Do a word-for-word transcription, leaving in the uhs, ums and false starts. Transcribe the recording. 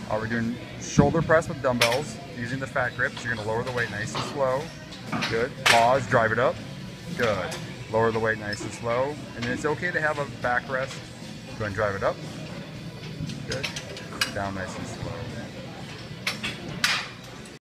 Uh, we're doing shoulder press with dumbbells using the fat grip. So you're going to lower the weight nice and slow. Good. Pause, drive it up. Good. Lower the weight nice and slow. And then it's okay to have a back rest. Go ahead and drive it up. Good. Down nice and slow.